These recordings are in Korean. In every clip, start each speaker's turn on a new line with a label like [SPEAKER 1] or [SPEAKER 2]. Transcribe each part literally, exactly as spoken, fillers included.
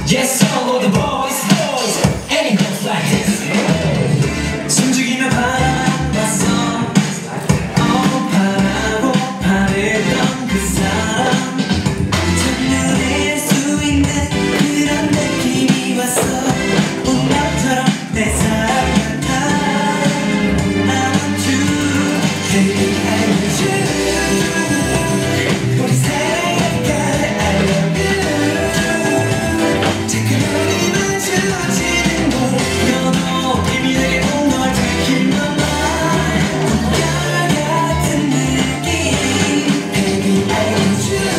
[SPEAKER 1] Yes, all of the boys, boys, and it goes like this. 숨죽이며 바라봤어. 어, 바라고 바랬던 그 사람. 첫눈에 수 있는 그런 느낌이 왔어. 운명처럼 내 사랑 같아. I want you, baby, I want you. 우리 사랑할까, I love you. 자꾸 눈이 마주치는 걸 너도 예민하게 본 걸 들킨 맘만 꿈결 같은 느낌. Baby, I want you.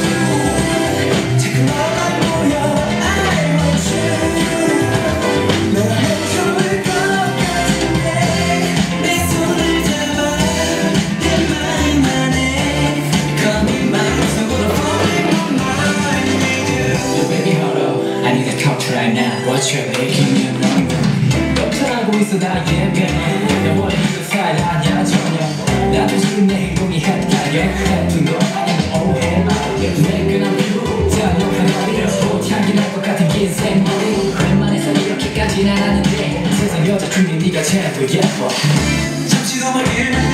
[SPEAKER 1] 자꾸 너만 보여, I want you. 너라면 좋을 것 같은데 내 손을 잡아 내 마음 안에 검은 마음속으로 falling my mind with you. Baby, hold up, I need a talk right now. What's your making me number? 걱정하고 있어 다 예배. 너 원래 그 스타일 아니야 전혀. 나도 지금 내 행동이 헷갈려. 예쁜 거 아니면 오해. 매끈한 피부 자연한 머리 꽃향기 날 것 같은 긴 생머리. 웬만해서 이렇게까진 안 하는데 세상 여자 중에 네가 제일 예뻐. 잠시 더 멀리